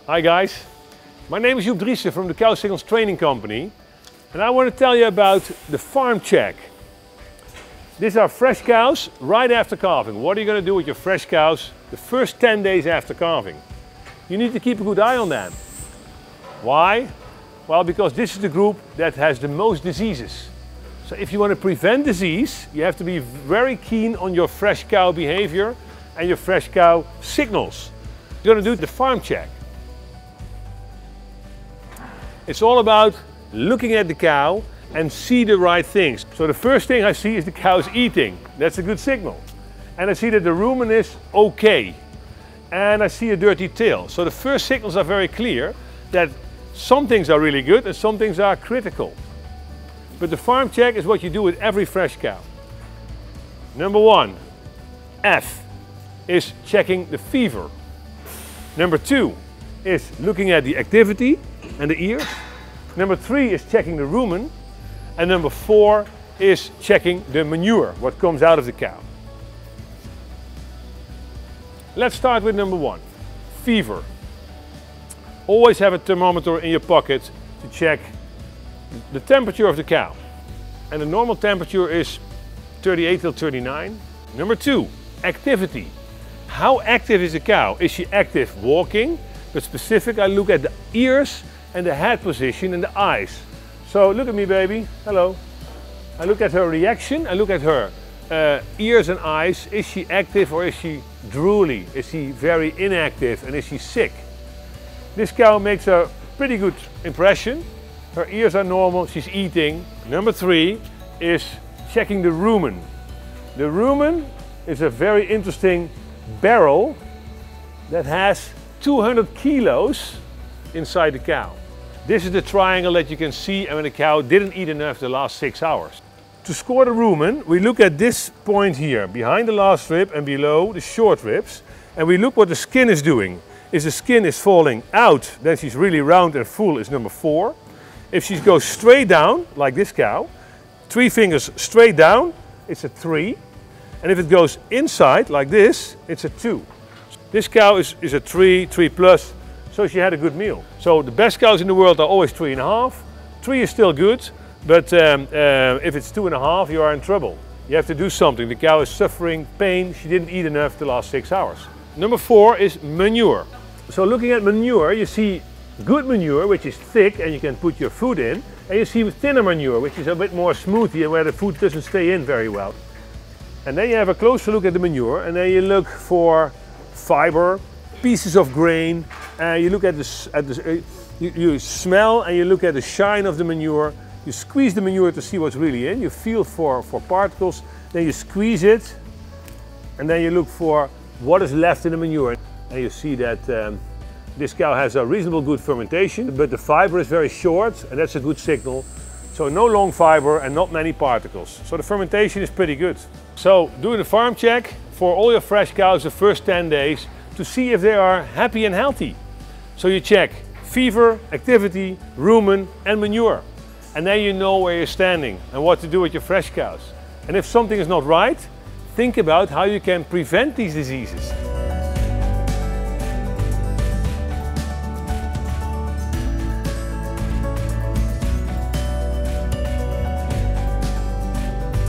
Hi guys, my name is Joep Driessen from the Cow Signals Training Company, and I want to tell you about the farm check. These are fresh cows right after calving. What are you going to do with your fresh cows the first 10 days after calving? You need to keep a good eye on them. Why? Well, because this is the group that has the most diseases. So if you want to prevent disease, you have to be very keen on your fresh cow behavior and your fresh cow signals. You're going to do the farm check. It's all about looking at the cow and see the right things. So the first thing I see is the cow's eating. That's a good signal. And I see that the rumen is okay. And I see a dirty tail. So the first signals are very clear that some things are really good and some things are critical. But the farm check is what you do with every fresh cow. Number 1, F, is checking the fever. Number 2 is looking at the activity and the ears. Number 3 is checking the rumen. And number 4 is checking the manure, what comes out of the cow. Let's start with number 1, fever. Always have a thermometer in your pocket to check the temperature of the cow. And the normal temperature is 38 till 39. Number 2, activity. How active is the cow? Is she active walking? But specific, I look at the ears and the head position and the eyes. So look at me, baby. Hello. I look at her reaction. I look at her ears and eyes. Is she active or is she drooly? Is she very inactive and is she sick? This cow makes a pretty good impression. Her ears are normal, she's eating. Number 3 is checking the rumen. The rumen is a very interesting barrel that has 200 kilos inside the cow. This is the triangle that you can see when the cow didn't eat enough the last 6 hours. To score the rumen, we look at this point here, behind the last rib and below the short ribs, and we look what the skin is doing. If the skin is falling out, then she's really round and full, is number 4. If she goes straight down, like this cow, 3 fingers straight down, it's a 3. And if it goes inside, like this, it's a 2. This cow is a 3, 3 plus, so she had a good meal. So the best cows in the world are always 3.5. 3 is still good, but if it's 2.5, you are in trouble. You have to do something. The cow is suffering pain, she didn't eat enough the last 6 hours. Number 4 is manure. So looking at manure, you see good manure, which is thick and you can put your food in, and you see thinner manure, which is a bit more smoothy and where the food doesn't stay in very well. And then you have a closer look at the manure, and then you look for fiber, pieces of grain, and you look at you smell and you look at the shine of the manure. You squeeze the manure to see what's really in. You feel for particles, then you squeeze it, and then you look for what is left in the manure. And you see that this cow has a reasonable good fermentation, but the fiber is very short, and that's a good signal. So no long fiber and not many particles. So the fermentation is pretty good. So doing the farm check for all your fresh cows the first 10 days to see if they are happy and healthy. So you check fever, activity, rumen and manure. And then you know where you're standing and what to do with your fresh cows. And if something is not right, think about how you can prevent these diseases.